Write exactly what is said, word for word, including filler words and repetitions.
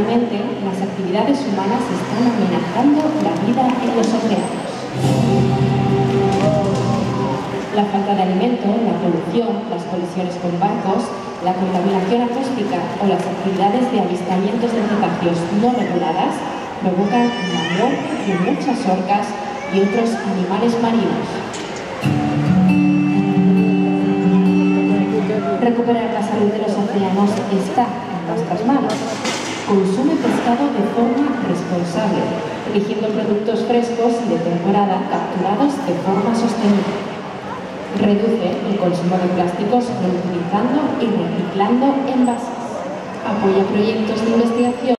Lamentablemente, las actividades humanas están amenazando la vida en los océanos. La falta de alimento, la polución, las colisiones con barcos, la contaminación acústica o las actividades de avistamientos de cetáceos no reguladas provocan la muerte de muchas orcas y otros animales marinos. Recuperar la salud de los océanos está en nuestras manos. Consume pescado de forma responsable, eligiendo productos frescos y de temporada capturados de forma sostenible. Reduce el consumo de plásticos reutilizando y reciclando envases. Apoya proyectos de investigación